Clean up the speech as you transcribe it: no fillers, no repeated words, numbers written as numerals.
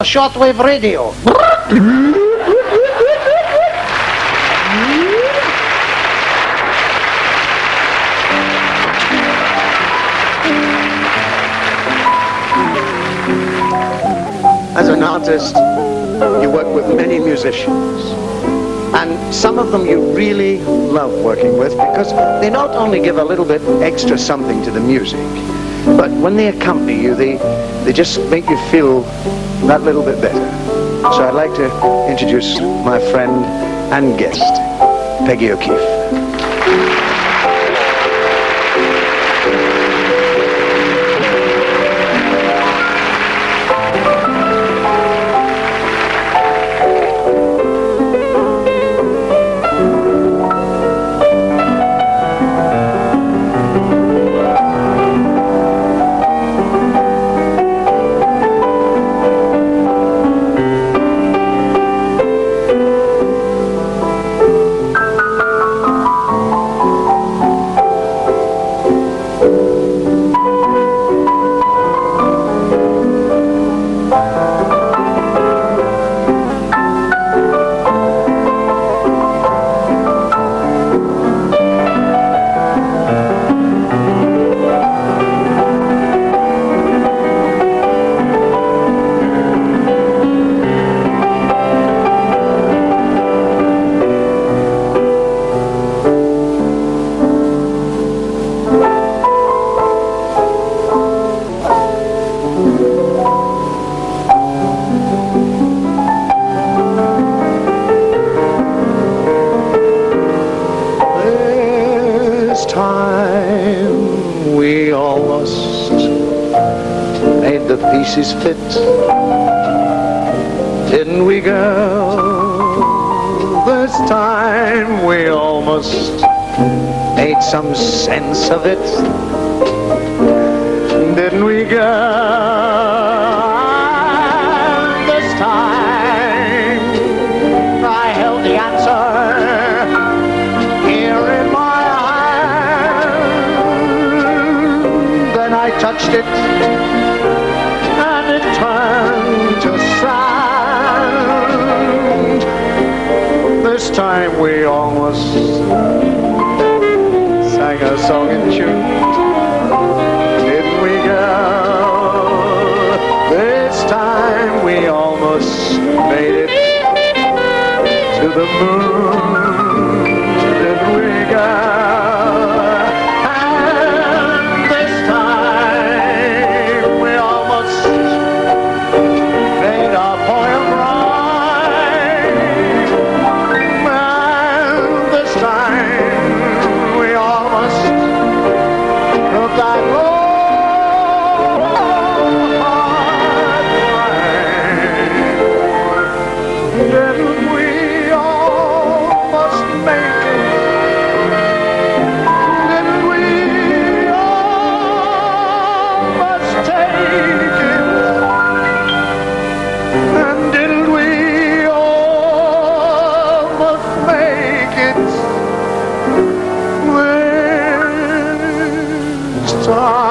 shortwave radio. As an artist, you work with many musicians, and some of them you really love working with because they not only give a little bit extra something to the music, but when they accompany you, they just make you feel that little bit better. So I'd like to introduce my friend and guest, Peggy O'Keefe. Pieces fit, didn't we, girl? This time we almost made some sense of it, didn't we, girl? This time I held the answer here in my hand, then I touched it to sand. This time we almost sang a song in tune, didn't we, girl? This time we almost made it to the moon, didn't we, girl? time.